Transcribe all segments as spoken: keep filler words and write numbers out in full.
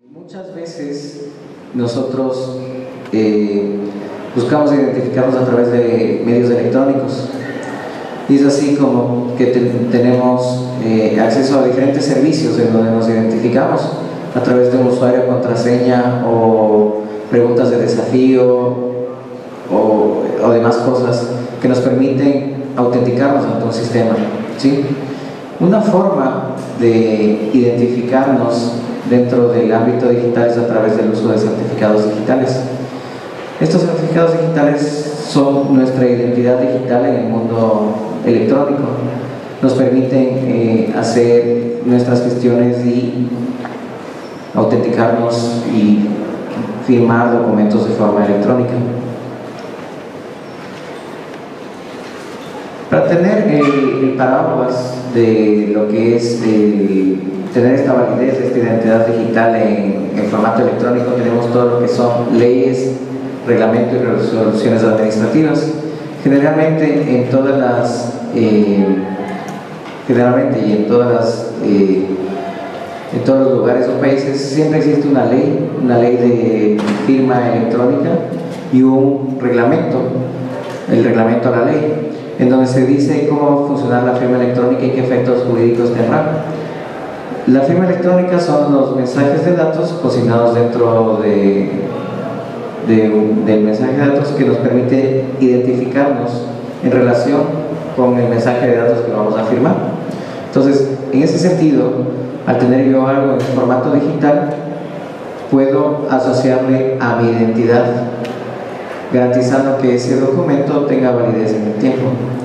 Muchas veces nosotros eh, buscamos identificarnos a través de medios electrónicos y es así como que te, tenemos eh, acceso a diferentes servicios en donde nos identificamos a través de un usuario, contraseña o preguntas de desafío o, o demás cosas que nos permiten autenticarnos ante un sistema, ¿sí? Una forma de identificarnos dentro del ámbito digital es a través del uso de certificados digitales. Estos certificados digitales son nuestra identidad digital en el mundo electrónico. Nos permiten eh, hacer nuestras gestiones y autenticarnos y firmar documentos de forma electrónica. Para tener el, el paraguas de lo que es el, tener esta validez, esta identidad digital en, en formato electrónico, tenemos todo lo que son leyes, reglamentos y resoluciones administrativas. Generalmente en todas las eh, generalmente y en todas las eh, en todos los lugares o países siempre existe una ley, una ley de firma electrónica y un reglamento, el reglamento a la ley, en donde se dice cómo va a funcionar la firma electrónica y qué efectos jurídicos tendrá. La firma electrónica son los mensajes de datos consignados dentro de, de, del mensaje de datos que nos permite identificarnos en relación con el mensaje de datos que vamos a firmar. Entonces, en ese sentido, al tener yo algo en formato digital, puedo asociarle a mi identidad, garantizando que ese documento tenga validez en el tiempo.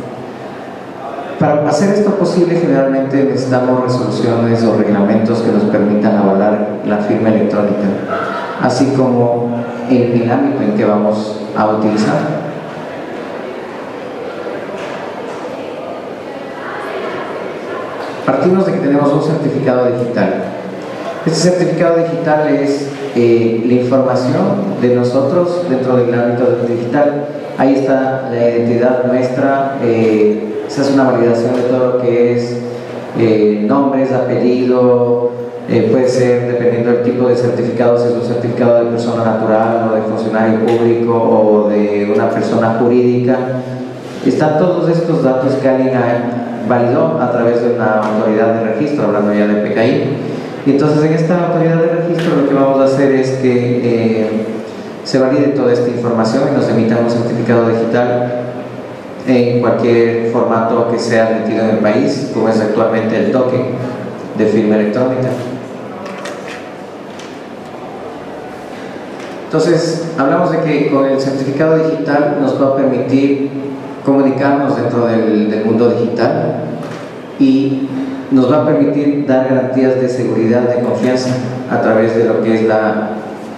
Para hacer esto posible, generalmente necesitamos resoluciones o reglamentos que nos permitan avalar la firma electrónica, así como en el ámbito en que vamos a utilizar. Partimos de que tenemos un certificado digital. Este certificado digital es eh, la información de nosotros dentro del ámbito digital. Ahí está la identidad nuestra, eh, se hace una validación de todo lo que es eh, nombres, apellido, eh, puede ser, dependiendo del tipo de certificado, si es un certificado de persona natural o de funcionario público o de una persona jurídica. Están todos estos datos que alguien validó a través de una autoridad de registro, hablando ya de P K I. Y entonces en esta autoridad de registro lo que vamos a hacer es que eh, se valide toda esta información y nos emitan un certificado digital en cualquier formato que sea admitido en el país, como es actualmente el token de firma electrónica. Entonces, hablamos de que con el certificado digital nos va a permitir comunicarnos dentro del, del mundo digital y nos va a permitir dar garantías de seguridad, de confianza a través de lo que es la,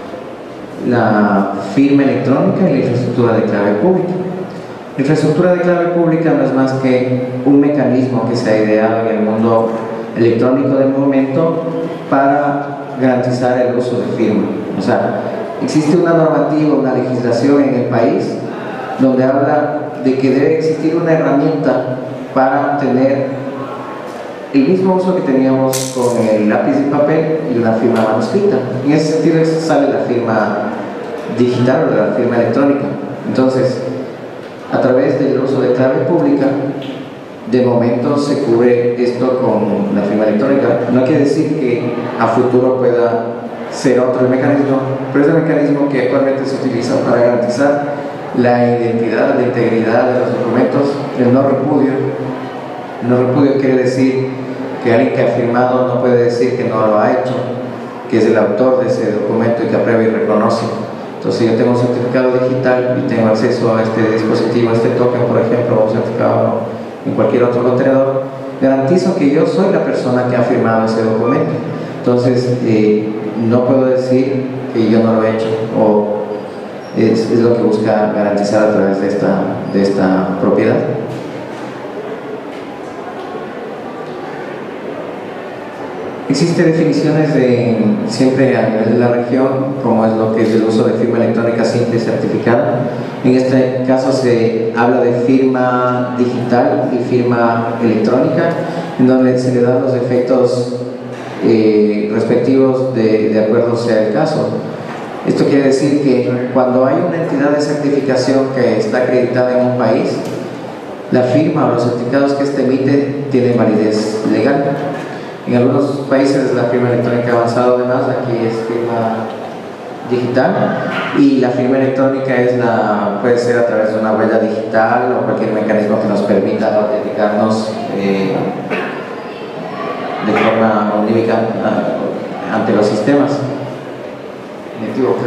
la firma electrónica y la infraestructura de clave pública. La infraestructura de clave pública no es más que un mecanismo que se ha ideado en el mundo electrónico del momento para garantizar el uso de firma. O sea, existe una normativa, una legislación en el país donde habla de que debe existir una herramienta para tener el mismo uso que teníamos con el lápiz y papel y una firma manuscrita. En ese sentido sale la firma digital o la firma electrónica. Entonces, a través del uso de clave pública, de momento se cubre esto con la firma electrónica. No quiere decir que a futuro pueda ser otro el mecanismo, pero es el mecanismo que actualmente se utiliza para garantizar la identidad, la integridad de los documentos, el no repudio. El no repudio quiere decir que alguien que ha firmado no puede decir que no lo ha hecho, que es el autor de ese documento y que aprueba y reconoce. Entonces, si yo tengo un certificado digital y tengo acceso a este dispositivo, a este token, por ejemplo, o un certificado en cualquier otro contenedor, garantizo que yo soy la persona que ha firmado ese documento. Entonces, eh, no puedo decir que yo no lo he hecho, o es, es lo que busca garantizar a través de esta, de esta propiedad. Existen definiciones de, siempre a nivel de la región, como es lo que es el uso de firma electrónica simple y certificada. En este caso se habla de firma digital y firma electrónica, en donde se le dan los efectos eh, respectivos de, de acuerdo sea el caso. Esto quiere decir que cuando hay una entidad de certificación que está acreditada en un país, la firma o los certificados que éste emite tienen validez legal. En algunos países la firma electrónica ha avanzado además, aquí es firma digital, y la firma electrónica es la, puede ser a través de una huella digital o cualquier mecanismo que nos permita autenticarnos eh, de forma unívoca ante los sistemas. Me equivoco.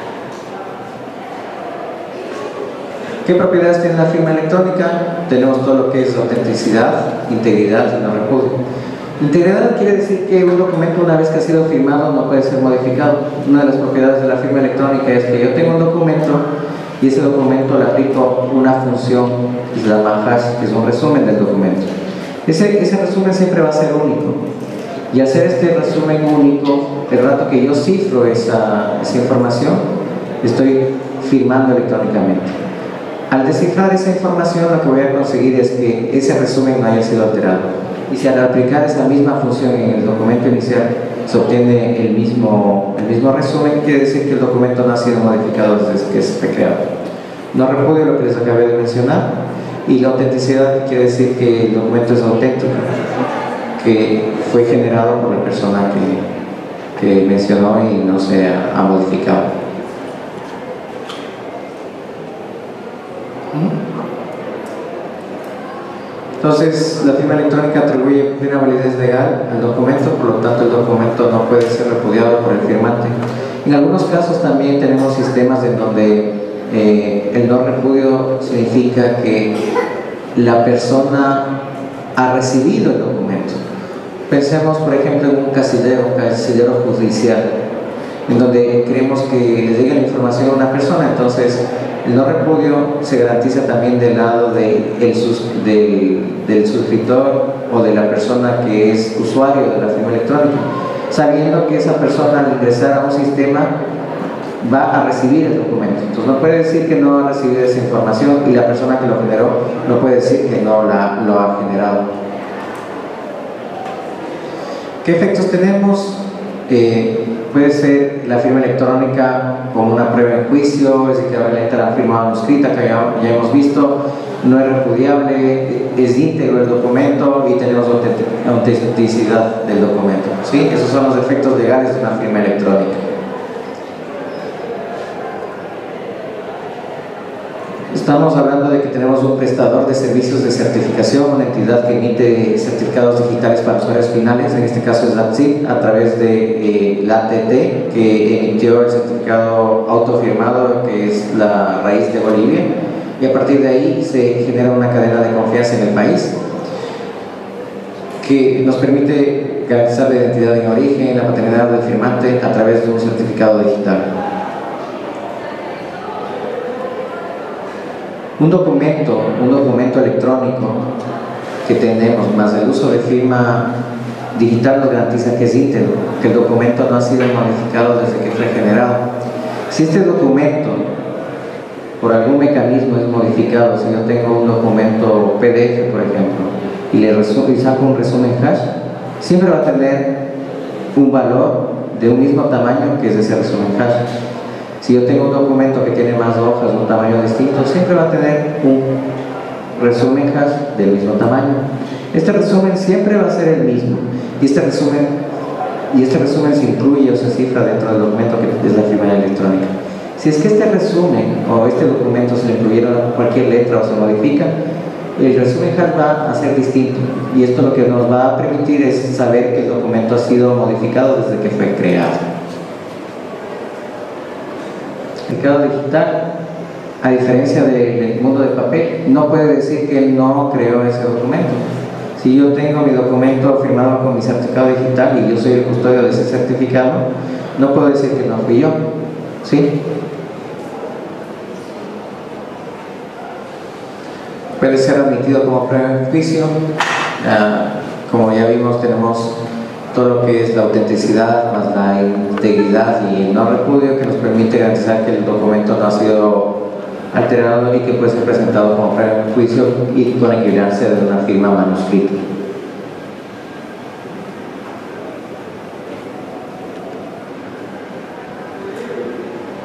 ¿Qué propiedades tiene la firma electrónica? Tenemos todo lo que es autenticidad, integridad y no repudio. Integridad quiere decir que un documento, una vez que ha sido firmado, no puede ser modificado. Una de las propiedades de la firma electrónica es que yo tengo un documento y ese documento le aplico una función que se llama hash, que es un resumen del documento. Ese, ese resumen siempre va a ser único. Y hacer este resumen único, el rato que yo cifro esa, esa información, estoy firmando electrónicamente. Al descifrar esa información, lo que voy a conseguir es que ese resumen no haya sido alterado. Y si al aplicar esa misma función en el documento inicial se obtiene el mismo, el mismo resumen, quiere decir que el documento no ha sido modificado desde que se fue creado. No repudio lo que les acabé de mencionar, y la autenticidad, que quiere decir que el documento es auténtico, que fue generado por la persona que, que mencionó y no se ha, ha modificado. Entonces, la firma electrónica atribuye una validez legal al documento, por lo tanto el documento no puede ser repudiado por el firmante. En algunos casos también tenemos sistemas en donde eh, el no repudio significa que la persona ha recibido el documento. Pensemos, por ejemplo, en un casillero, un casillero judicial, en donde queremos que le llegue la información a una persona. Entonces, el no repudio se garantiza también del lado de el sus, del, del suscriptor o de la persona que es usuario de la firma electrónica, sabiendo que esa persona, al ingresar a un sistema, va a recibir el documento. Entonces no puede decir que no ha recibido esa información, y la persona que lo generó no puede decir que no la, lo ha generado. ¿Qué efectos tenemos? Eh, puede ser la firma electrónica como una prueba en juicio, es equivalente a la firma manuscrita que ya, ya hemos visto, no es repudiable, es íntegro el documento y tenemos autenticidad del documento, ¿sí? Esos son los efectos legales de una firma electrónica. Estamos hablando de que tenemos un prestador de servicios de certificación, una entidad que emite certificados digitales para usuarios finales, en este caso es la T S I C, a través de eh, la A T T, que emitió el certificado autofirmado, que es la raíz de Bolivia, y a partir de ahí se genera una cadena de confianza en el país que nos permite garantizar la identidad en origen, la paternidad del firmante a través de un certificado digital. Un documento, un documento electrónico que tenemos, más el uso de firma digital, nos garantiza que es íntegro, que el documento no ha sido modificado desde que fue generado. Si este documento, por algún mecanismo, es modificado, si yo tengo un documento P D F, por ejemplo, y le y saco un resumen hash, siempre va a tener un valor de un mismo tamaño que es ese resumen hash. Si yo tengo un documento que tiene más hojas, un tamaño distinto, siempre va a tener un resumen hash del mismo tamaño. Este resumen siempre va a ser el mismo, y este resumen, y este resumen se incluye o se cifra dentro del documento que es la firma electrónica. Si es que este resumen o este documento se le incluyeron cualquier letra o se modifica, el resumen hash va a ser distinto, y esto lo que nos va a permitir es saber que el documento ha sido modificado desde que fue creado. El certificado digital, a diferencia del mundo de papel, no puede decir que él no creó ese documento. Si yo tengo mi documento firmado con mi certificado digital y yo soy el custodio de ese certificado, no puedo decir que no fui yo, ¿sí? Puede ser admitido como prueba en juicio. Uh, como ya vimos, tenemos todo lo que es la autenticidad más la integridad y el no repudio, que nos permite garantizar que el documento no ha sido alterado y que puede ser presentado como prueba en juicio y con equilibrarse de una firma manuscrita.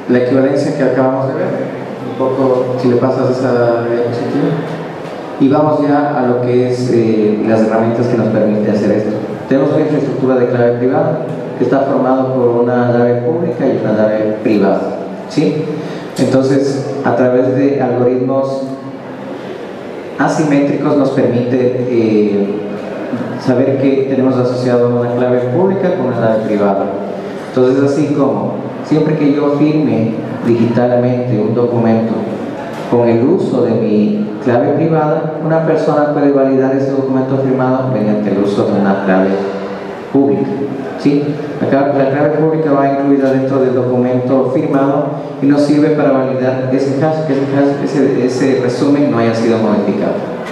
la equivalencia que acabamos de ver, un poco, si le pasas esa diapositiva, y vamos ya a lo que es eh, las herramientas que nos permite hacer esto. Tenemos una infraestructura de clave privada que está formado por una llave pública y una llave privada, ¿sí? Entonces, a través de algoritmos asimétricos nos permite eh, saber que tenemos asociado una clave pública con una llave privada. Entonces, así como siempre que yo firme digitalmente un documento con el uso de mi clave privada, una persona puede validar ese documento firmado mediante el uso de una clave pública, ¿sí? Acá la clave pública va incluida dentro del documento firmado y nos sirve para validar ese hash, que ese, hash, ese, ese resumen no haya sido modificado.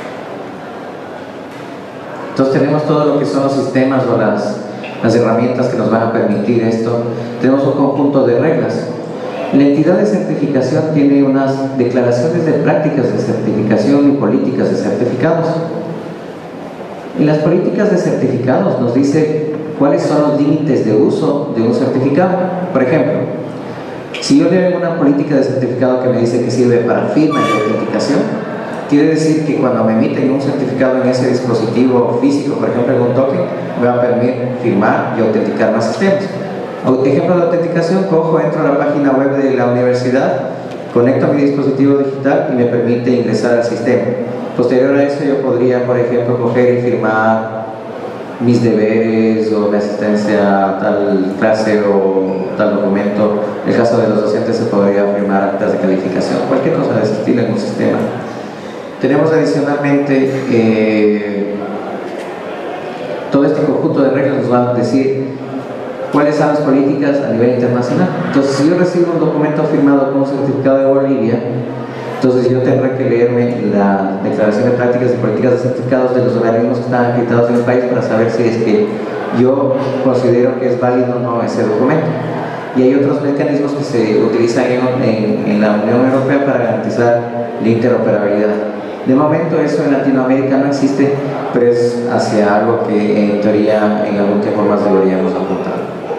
Entonces tenemos todo lo que son los sistemas o las, las herramientas que nos van a permitir esto. Tenemos un conjunto de reglas. La entidad de certificación tiene unas declaraciones de prácticas de certificación y políticas de certificados. En las políticas de certificados nos dice cuáles son los límites de uso de un certificado. Por ejemplo, si yo leo una política de certificado que me dice que sirve para firma y autenticación, quiere decir que cuando me emiten un certificado en ese dispositivo físico, por ejemplo en un token, me va a permitir firmar y autenticar más sistemas. Ejemplo de autenticación: cojo, entro a la página web de la universidad, conecto mi dispositivo digital y me permite ingresar al sistema. Posterior a eso yo podría, por ejemplo, coger y firmar mis deberes o mi asistencia a tal clase o tal documento. En el caso de los docentes se podría firmar actas de calificación, cualquier cosa de ese estilo en un sistema. Tenemos adicionalmente eh, todo este conjunto de reglas nos va a decir cuáles son las políticas a nivel internacional. Entonces, si yo recibo un documento firmado con un certificado de Bolivia, entonces yo tendré que leerme la declaración de prácticas y políticas de certificados de los organismos que están acreditados en el país para saber si es que yo considero que es válido o no ese documento. Y hay otros mecanismos que se utilizan en, en, en la Unión Europea para garantizar la interoperabilidad. De momento eso en Latinoamérica no existe, pero es hacia algo que en teoría en algún tiempo más deberíamos apuntar.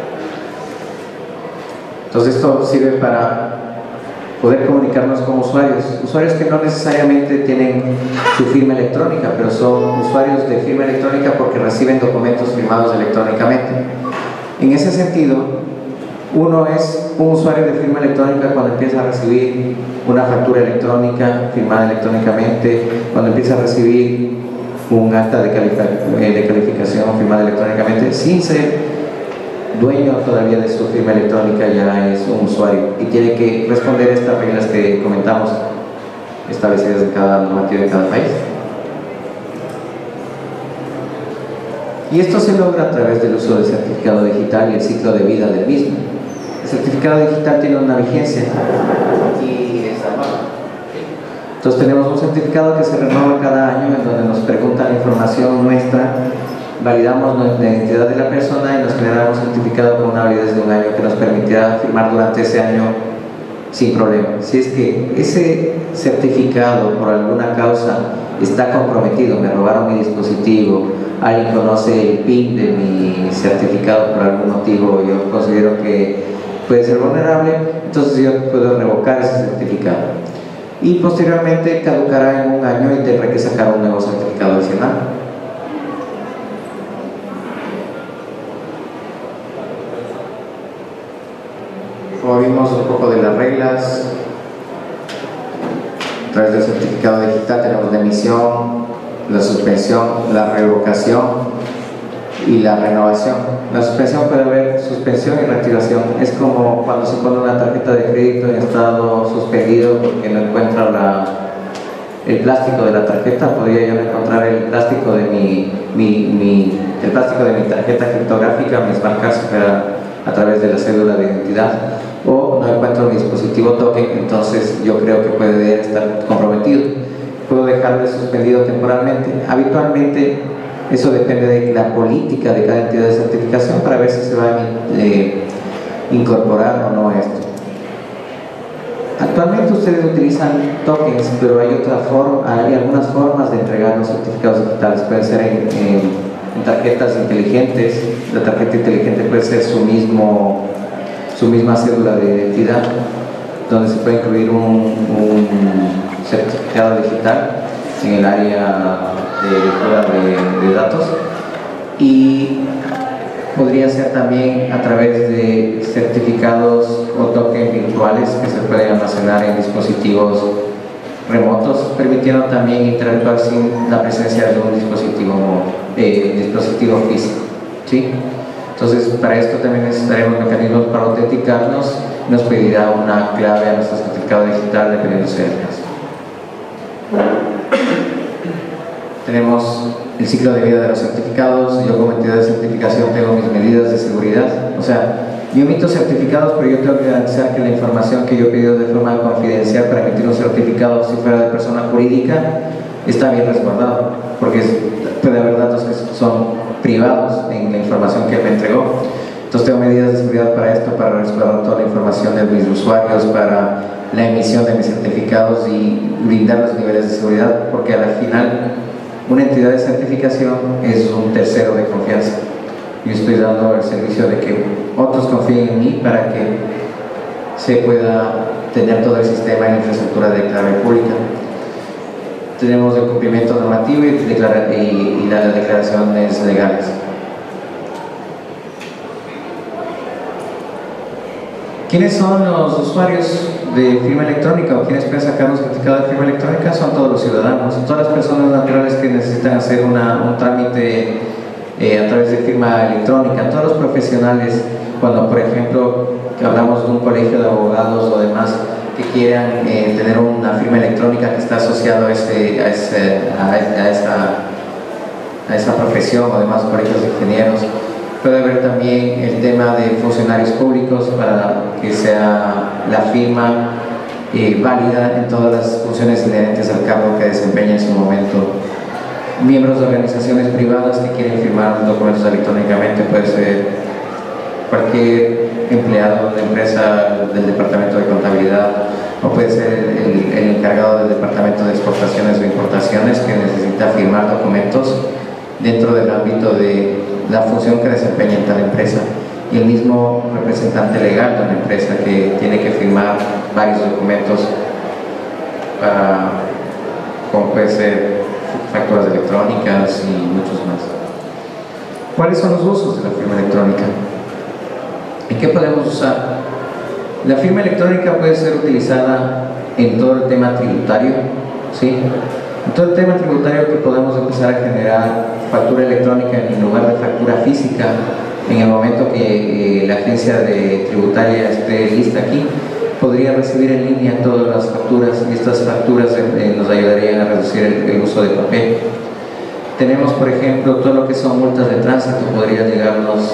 Entonces esto sirve para poder comunicarnos con usuarios, usuarios que no necesariamente tienen su firma electrónica, pero son usuarios de firma electrónica porque reciben documentos firmados electrónicamente. En ese sentido, uno es un usuario de firma electrónica cuando empieza a recibir una factura electrónica firmada electrónicamente, cuando empieza a recibir un acta de, de calificación firmada electrónicamente, sin ser dueño todavía de su firma electrónica, ya es un usuario y tiene que responder a estas reglas que comentamos, establecidas en cada normativa de cada país. Y esto se logra a través del uso del certificado digital y el ciclo de vida del mismo. El certificado digital tiene una vigencia y es anual. Entonces tenemos un certificado que se renueva cada año, en donde nos pregunta la información nuestra, validamos la identidad de la persona y nos generamos un certificado con una validez de un año que nos permitirá firmar durante ese año sin problema. Si es que ese certificado por alguna causa está comprometido, me robaron mi dispositivo, alguien conoce el PIN de mi certificado por algún motivo, yo considero que puede ser vulnerable, entonces yo puedo revocar ese certificado y posteriormente caducará en un año y tendré que sacar un nuevo certificado adicional. Como vimos un poco de las reglas, a través del certificado digital tenemos la emisión, la suspensión, la revocación y la renovación. La suspensión puede haber suspensión y reactivación. Es como cuando se pone una tarjeta de crédito en estado suspendido porque no encuentra la, el plástico de la tarjeta. Podría yo no encontrar el plástico de mi, mi, mi, el plástico de mi tarjeta criptográfica, mis marcas a través de la cédula de identidad, o no encuentro mi dispositivo token, entonces yo creo que puede estar comprometido. Puedo dejarlo suspendido temporalmente. Habitualmente eso depende de la política de cada entidad de certificación para ver si se va a eh, incorporar o no esto. Actualmente ustedes utilizan tokens, pero hay otra forma, hay algunas formas de entregar los certificados digitales. Pueden ser en, en, en tarjetas inteligentes. La tarjeta inteligente puede ser su mismo su su misma cédula de identidad, donde se puede incluir un, un certificado digital en el área de lectura de, de datos, y podría ser también a través de certificados o tokens virtuales que se pueden almacenar en dispositivos remotos, permitiendo también interactuar sin la presencia de un dispositivo, eh, dispositivo físico, ¿sí? Entonces, para esto también necesitaremos mecanismos para autenticarnos. Nos pedirá una clave a nuestro certificado digital dependiendo del caso. Tenemos el ciclo de vida de los certificados. Yo como entidad de certificación tengo mis medidas de seguridad. O sea, yo emito certificados, pero yo tengo que garantizar que la información que yo he pedido de forma confidencial para emitir un certificado, si fuera de persona jurídica, está bien resguardado, porque puede haber datos que son privados en la información que él me entregó. Entonces tengo medidas de seguridad para esto, para resguardar toda la información de mis usuarios, para la emisión de mis certificados y brindar los niveles de seguridad, porque al final una entidad de certificación es un tercero de confianza. Yo estoy dando el servicio de que otros confíen en mí para que se pueda tener todo el sistema en infraestructura de clave pública. Tenemos el cumplimiento normativo y, declara, y, y las declaraciones legales. ¿Quiénes son los usuarios de firma electrónica o quienes pueden sacar un certificado de firma electrónica? Son todos los ciudadanos, todas las personas naturales que necesitan hacer una, un trámite eh, a través de firma electrónica, todos los profesionales, cuando por ejemplo que hablamos de un colegio de abogados o demás que quieran eh, tener una firma electrónica que está asociado a, ese, a, ese, a, a, esa, a esa profesión, o demás colegios de ingenieros. Puede haber también el tema de funcionarios públicos para que sea la firma eh, válida en todas las funciones inherentes al cargo que desempeña en su momento. Miembros de organizaciones privadas que quieren firmar documentos electrónicamente, puede ser cualquier empleado de empresa del departamento de contabilidad, o puede ser el, el encargado del departamento de exportaciones o importaciones que necesita firmar documentos dentro del ámbito de la función que desempeña en tal empresa, y el mismo representante legal de una empresa que tiene que firmar varios documentos para, como puede ser facturas electrónicas y muchos más. ¿Cuáles son los usos de la firma electrónica? ¿Y qué podemos usar? La firma electrónica puede ser utilizada en todo el tema tributario, ¿sí? En todo el tema tributario que podemos empezar a generar factura electrónica en lugar de factura física. En el momento que eh, la agencia de tributaria esté lista aquí, podría recibir en línea todas las facturas, y estas facturas eh, nos ayudarían a reducir el, el uso de papel. Tenemos, por ejemplo, todo lo que son multas de tránsito, podría llegarnos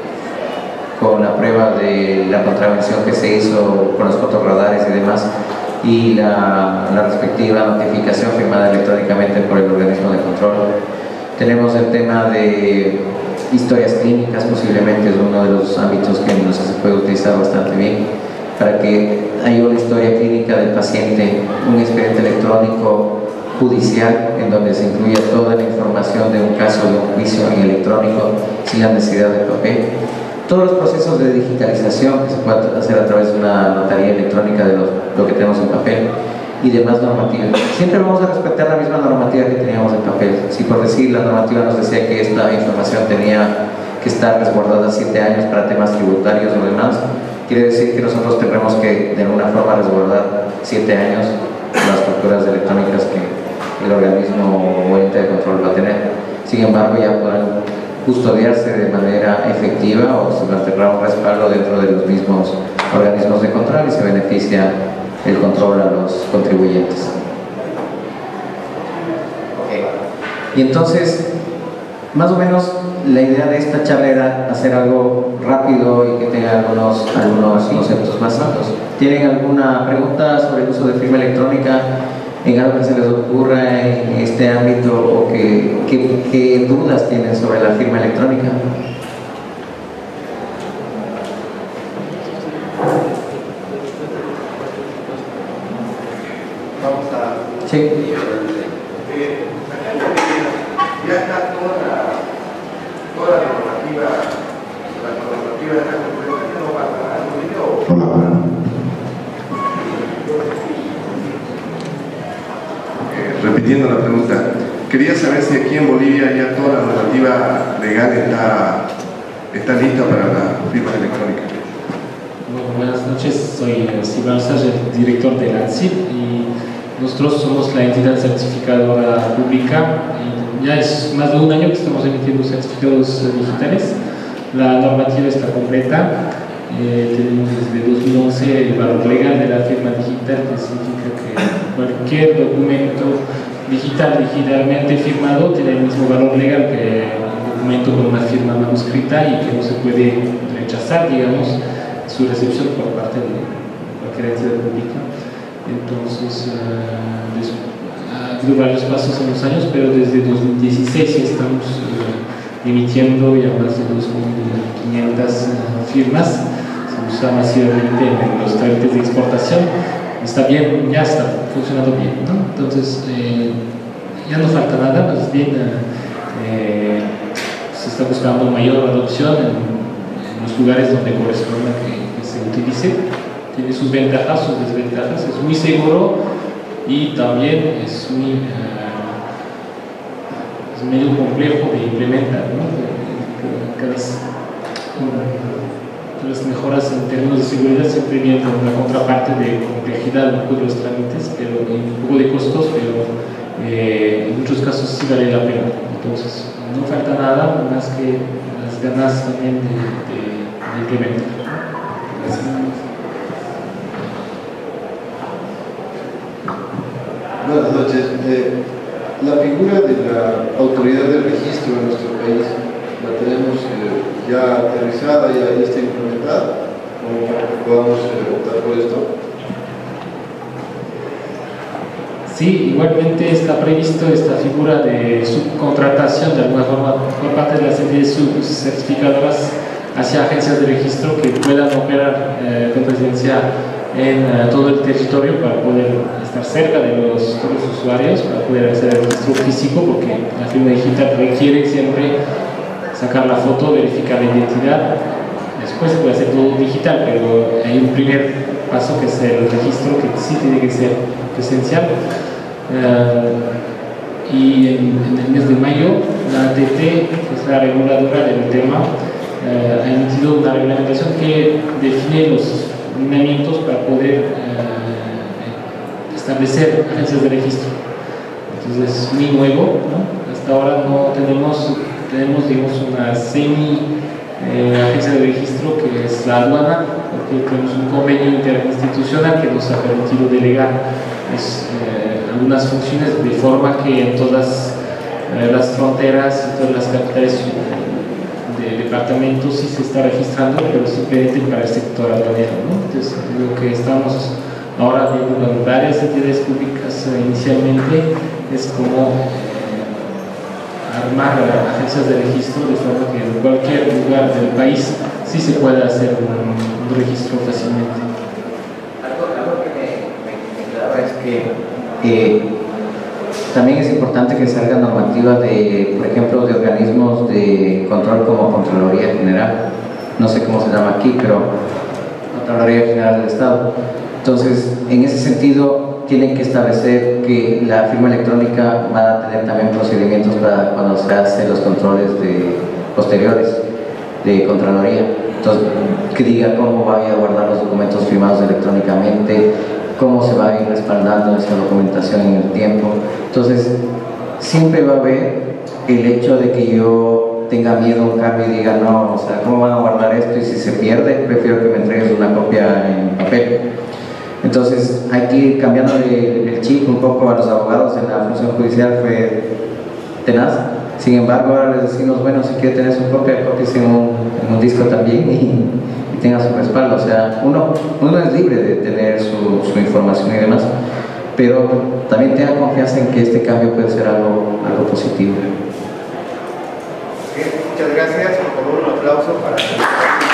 con la prueba de la contravención que se hizo con los fotorradares y demás, y la, la respectiva notificación firmada electrónicamente por el organismo de control. Tenemos el tema de historias clínicas, posiblemente es uno de los ámbitos que no sé, se puede utilizar bastante bien, para que haya una historia clínica del paciente, un expediente electrónico judicial en donde se incluya toda la información de un caso de un juicio en electrónico sin la necesidad de papel. Todos los procesos de digitalización que se puede hacer a través de una notaría electrónica de los, lo que tenemos en papel y demás normativas. Siempre vamos a respetar la misma normativa que teníamos en papel. Si por decir la normativa nos decía que esta información tenía que estar resguardada siete años para temas tributarios o demás, quiere decir que nosotros tendremos que de alguna forma resguardar siete años las facturas electrónicas que el organismo o ente de control va a tener. Sin embargo, ya podrán custodiarse de manera efectiva o se mantendrá un respaldo dentro de los mismos organismos de control y se beneficia el control a los contribuyentes. Okay. Y entonces, más o menos la idea de esta charla era hacer algo rápido y que tenga algunos, algunos conceptos más altos. ¿Tienen alguna pregunta sobre el uso de firma electrónica? ¿En algo que se les ocurra en este ámbito o que, que, qué dudas tienen sobre la firma electrónica? Vamos a... Sí. Eh, ya está toda la, toda la normativa, la normativa está completa, no va a pagar un video. extendiendo la pregunta, quería saber si aquí en Bolivia ya toda la normativa legal está, está lista para la firma electrónica. Bueno, buenas noches, soy Silvano Sage, el director de la A N S I P, y nosotros somos la entidad certificadora pública. Y ya es más de un año que estamos emitiendo certificados digitales. La normativa está completa. Eh, tenemos desde dos mil once el valor legal de la firma digital, que significa que cualquier documento digital digitalmente firmado tiene el mismo valor legal que un documento con una firma manuscrita y que no se puede rechazar, digamos, su recepción por parte de cualquier entidad pública. Entonces, uh, ha habido varios pasos en los años, pero desde dos mil dieciséis ya estamos uh, emitiendo ya más de dos mil quinientas uh, firmas. Se usa masivamente en los trámites de exportación. Está bien, ya está funcionando bien, ¿no? Entonces, eh, ya no falta nada, más bien eh, se está buscando mayor adopción en, en los lugares donde corresponda que, que se utilice. Tiene sus ventajas, sus desventajas, es muy seguro y también es muy uh, es medio complejo de implementar, ¿no? Cada, las mejoras en términos de seguridad siempre vienen con una contraparte de complejidad de los trámites, pero un poco de costos, pero eh, en muchos casos sí vale la pena. Entonces, no falta nada más que las ganas también de, de, de implementar. Gracias. Buenas noches. Eh, la figura de la autoridad de registro en nuestro país la tenemos eh, ya aterrizada, ya, ya está implementada, como para que podamos eh, optar por esto. Sí, igualmente está previsto esta figura de subcontratación de alguna forma por parte de las entidades certificadoras hacia agencias de registro que puedan operar eh, con presencia en uh, todo el territorio para poder estar cerca de los, todos los usuarios, para poder hacer el registro físico, porque la firma digital requiere siempre sacar la foto, verificar la identidad. Después se puede hacer todo digital, pero hay un primer paso que es el registro, que sí tiene que ser presencial. Uh, y en, en el mes de mayo la A T T, que es la reguladora del tema, uh, ha emitido una reglamentación que define los lineamientos para poder uh, establecer agencias de registro. Entonces es muy nuevo, ¿no? Hasta ahora no tenemos tenemos digamos una semi eh, agencia de registro, que es la aduana, porque tenemos un convenio interinstitucional que nos ha permitido delegar pues, eh, algunas funciones de forma que en todas eh, las fronteras y todas las capitales de departamentos sí se está registrando, pero simplemente para el sector aduanero, ¿no? Entonces lo que estamos ahora viendo en varias entidades públicas eh, inicialmente es como armar agencias de registro de forma que en cualquier lugar del país sí se pueda hacer un, un registro fácilmente. Algo, algo que me, me, me quedaba es que eh, también es importante que salga normativa de, por ejemplo, de organismos de control como Contraloría General, no sé cómo se llama aquí, pero Contraloría General del Estado. Entonces, en ese sentido, tienen que establecer que la firma electrónica va a tener también procedimientos para cuando se hacen los controles de, posteriores de Contraloría. Entonces, que diga cómo va a guardar los documentos firmados electrónicamente, cómo se va a ir respaldando esa documentación en el tiempo. Entonces, siempre va a haber el hecho de que yo tenga miedo a un cambio y diga, no, o sea, ¿cómo van a guardar esto? Y si se pierde, prefiero que me entregues una copia en papel. Entonces hay que ir cambiando el chip un poco a los abogados en la función judicial, fue tenaz. Sin embargo, ahora les decimos, bueno, si quiere tener su copia, copies en un, en un disco también y, y tenga su respaldo. O sea, uno, uno es libre de tener su, su información y demás, pero también tenga confianza en que este cambio puede ser algo, algo positivo. Bien, muchas gracias. Por favor, un aplauso para